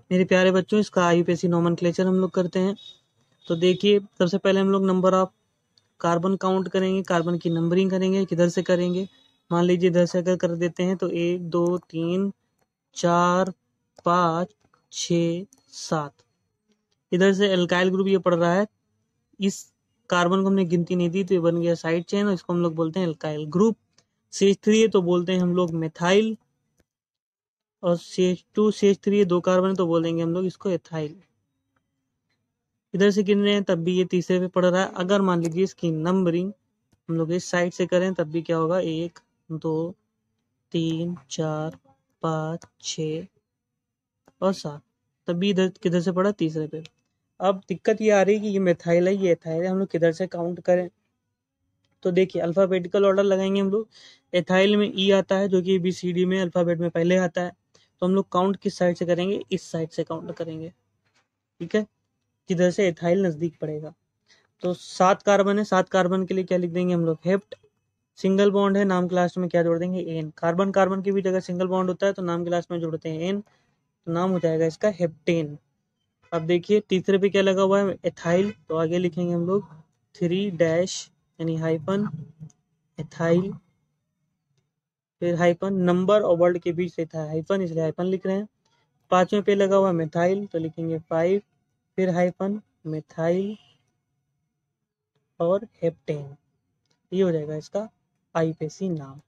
मेरे प्यारे बच्चों, इसका आईयूपीएसी नोमेनक्लेचर हम लोग करते हैं। तो देखिए, सबसे पहले हम लोग नंबर ऑफ कार्बन काउंट करेंगे, कार्बन की नंबरिंग करेंगे। किधर से करेंगे? मान लीजिए इधर से अगर कर देते हैं तो 1 2 3 4 5 6 7। इधर से एल्काइल ग्रुप ये पड़ रहा है, इस कार्बन को हमने गिनती नहीं दी तो ये बन गया साइड चेन, और इसको हम लोग बोलते हैं एल्काइल ग्रुप। CH3 है तो बोलते हैं हम लोग मेथाइल, और CH2 CH3 ये 2 कार्बन है तो बोलेंगे हम लोग इसको एथाइल। इधर से गिन रहे हैं तब भी ये तीसरे पे पड़ रहा है। अगर मान लीजिए इसकी नंबरिंग हम लोग इस साइड से करें तब भी क्या होगा? 1 2 3 4 5 6 और 7, तब भी इधर किधर से पड़ा? तीसरे पे। अब दिक्कत ये आ रही है कि ये मेथाइल है, ये एथाइल है, हम लोग किधर से काउंट करें? तो देखिए, अल्फाबेटिकल ऑर्डर लगाएंगे हम लोग। एथाइल में ई आता है जो कि ABCD में अल्फाबेट में पहले आता है, तो हम लोग काउंट किस साइड से करेंगे? इस साइड से काउंट करेंगे, ठीक है, जिधर से एथाइल नजदीक पड़ेगा। तो 7 कार्बन है, 7 कार्बन के लिए क्या लिख देंगे हम लोग? हेप्ट। सिंगल बॉन्ड है, नाम के लास्ट में क्या जोड़ देंगे? एन। कार्बन कार्बन के बीच अगर सिंगल बॉन्ड होता है तो नाम के लास्ट में जोड़ते हैं एन, तो नाम हो जाएगा इसका हेप्टेन। अब देखिए तीसरे पे क्या लगा हुआ है? एथाइल, तो आगे लिखेंगे हम लोग 3 डैश यानी हाइफन एथाइल, फिर हाइफन, नंबर और वर्ड के बीच से था हाइफन इसलिए हाइफन लिख रहे हैं। पांचवें पे लगा हुआ मेथाइल तो लिखेंगे 5, फिर हाइफन मेथाइल और हेप्टेन। ये हो जाएगा इसका आईयूपीएसी नाम।